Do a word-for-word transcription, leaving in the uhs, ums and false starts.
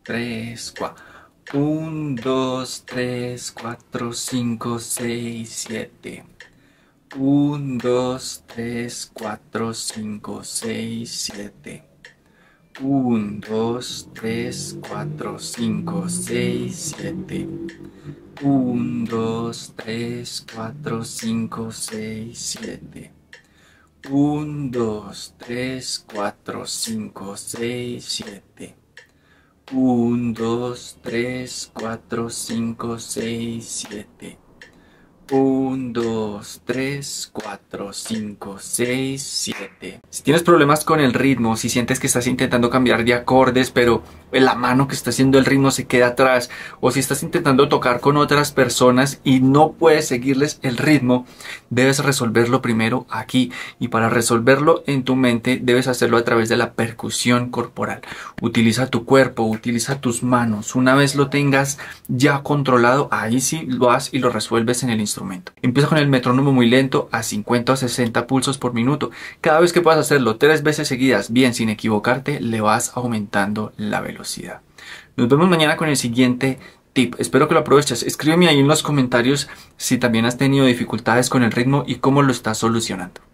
tres, cuatro. uno, dos, tres, cuatro, cinco, seis, siete. uno, dos, tres, cuatro, cinco, seis, siete. uno, dos, tres, cuatro, cinco, seis, siete. uno, dos, tres, cuatro, cinco, seis, siete. uno, dos, tres, cuatro, cinco, seis, siete. uno, dos, tres, cuatro, cinco, seis, siete. uno, dos, tres, cuatro, cinco, seis, siete. Si tienes problemas con el ritmo, si sientes que estás intentando cambiar de acordes, pero la mano que está haciendo el ritmo se queda atrás, o si estás intentando tocar con otras personas y no puedes seguirles el ritmo, debes resolverlo primero aquí. Y para resolverlo en tu mente, debes hacerlo a través de la percusión corporal. Utiliza tu cuerpo, utiliza tus manos. Una vez lo tengas ya controlado, ahí sí lo haces y lo resuelves en el instrumento. Empieza con el metrónomo muy lento a cincuenta o sesenta pulsos por minuto. Cada vez que puedas hacerlo tres veces seguidas, bien sin equivocarte, le vas aumentando la velocidad. Nos vemos mañana con el siguiente tip. Espero que lo aproveches. Escríbeme ahí en los comentarios si también has tenido dificultades con el ritmo y cómo lo estás solucionando.